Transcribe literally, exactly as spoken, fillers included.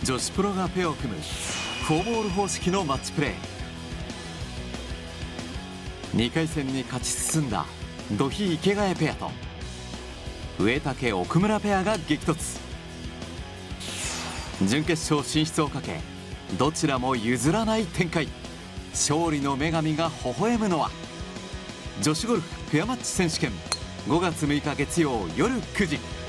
女子プロがペアを組むフォーボール方式のマッチプレー。にかい戦に勝ち進んだ土肥池谷ペアと植竹奥村ペアが激突。準決勝進出をかけどちらも譲らない展開。勝利の女神が微笑むのは女子ゴルフペアマッチ選手権ごがつむいか月曜夜くじ。